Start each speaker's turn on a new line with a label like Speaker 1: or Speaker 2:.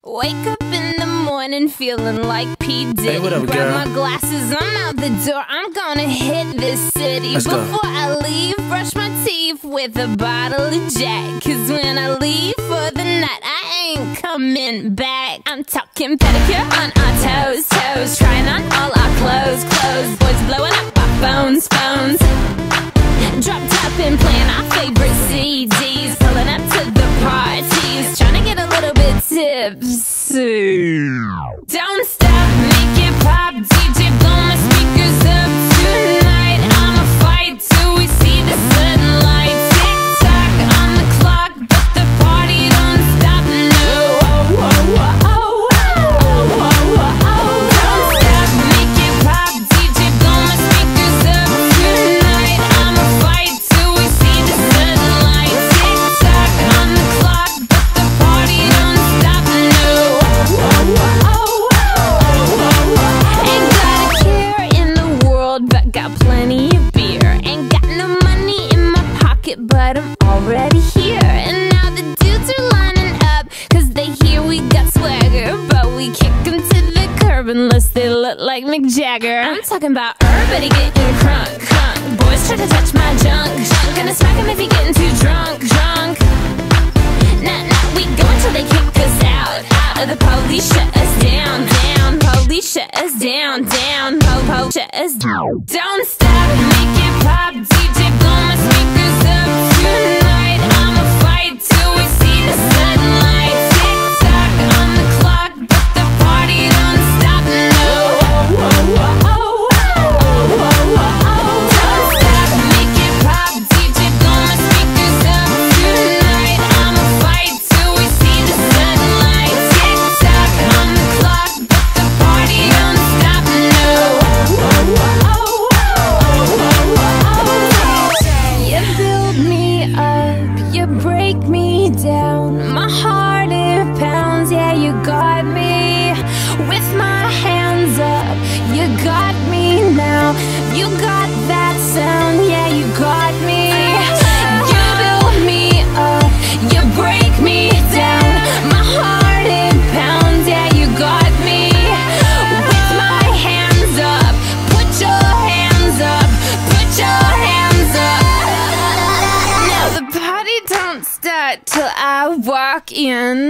Speaker 1: Wake up in the morning feeling like P. Diddy.
Speaker 2: Hey, what up,
Speaker 1: Grab
Speaker 2: girl?
Speaker 1: my glasses, I'm out the door. I'm gonna hit this city.
Speaker 2: Let's go.
Speaker 1: Before I leave, brush my teeth with a bottle of Jack. Cause when I leave for the night, I ain't coming back. I'm talking pedicure on our toes, toes. Trying on all our clothes, clothes. Boys blowing up our phones, phones. Drop top and playing our favorite CDs. Pulling up to the parties, trying to get a little bit tipsy. Don't stop, make it pop, DJ blow my speakers up tonight. I'ma fight till we see the sunlight. Tick tock on the clock, but the party don't stop. No, don't stop, make it pop, DJ blow my speakers up tonight. I'ma fight till we see the sunlight. Tick tock on the clock, but the party don't stop. No, ain't got a care in the world, but got plenty of beer. Ain't got no money in my pocket, but I'm already here. And now the dudes are lining up, cause they hear we got swagger. But we kick them to the curb unless they look like Mick Jagger. I'm talking about everybody getting crunk, crunk. Boys try to touch my junk, junk. Gonna smack him if he getting too drunk, drunk. Nah, nah, we go until they kick us out, out. Or the police shut us down, down. Police shut us down, down. Po-po shut us down. Don't stop, make it pop, DJ blow my speakers up tonight. I'ma fight till we see the sunlight. Tick tock on the clock, but the party don't stop. No, don't stop, make it pop, DJ blow my speakers up tonight. I'ma fight till we see the sunlight. Tick tock on the clock, but the party don't stop. No, you build me up, you break me down. My heart it pounds, yeah, you got me. With my hands up, you got me now. You got that sound, yeah, you got me. You build me up, you break me down. My heart it pounds, yeah, you got me. With my hands up, put your hands up, put your hands up. Now the party don't start till I walk in.